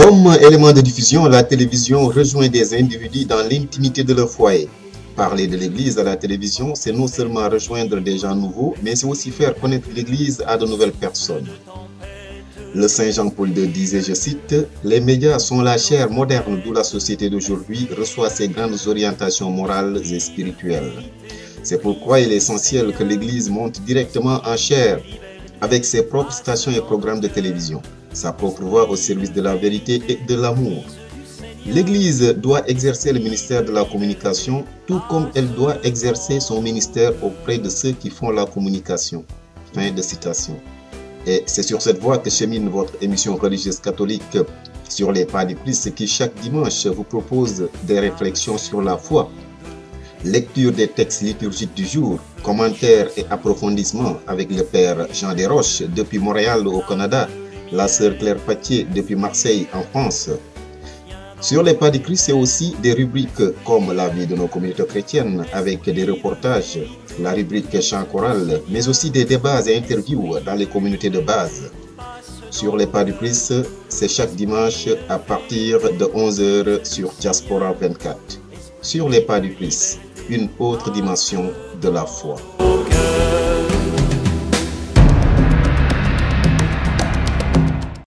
Comme élément de diffusion, la télévision rejoint des individus dans l'intimité de leur foyer. Parler de l'Église à la télévision, c'est non seulement rejoindre des gens nouveaux, mais c'est aussi faire connaître l'Église à de nouvelles personnes. Le Saint Jean-Paul II disait, je cite, « Les médias sont la chair moderne d'où la société d'aujourd'hui reçoit ses grandes orientations morales et spirituelles. C'est pourquoi il est essentiel que l'Église monte directement en chair avec ses propres stations et programmes de télévision, sa propre voix au service de la vérité et de l'amour. L'Église doit exercer le ministère de la communication, tout comme elle doit exercer son ministère auprès de ceux qui font la communication. » Fin de citation. Et c'est sur cette voie que chemine votre émission religieuse catholique sur les pas du Christ qui chaque dimanche vous propose des réflexions sur la foi, lecture des textes liturgiques du jour, commentaires et approfondissements avec le Père Jean Desroches depuis Montréal au Canada, la sœur Claire Patier depuis Marseille en France. Sur les pas du Christ, c'est aussi des rubriques comme la vie de nos communautés chrétiennes avec des reportages, la rubrique chant choral, mais aussi des débats et interviews dans les communautés de base. Sur les pas du Christ, c'est chaque dimanche à partir de 11h sur Diaspora 24. Sur les pas du Christ, une autre dimension de la foi.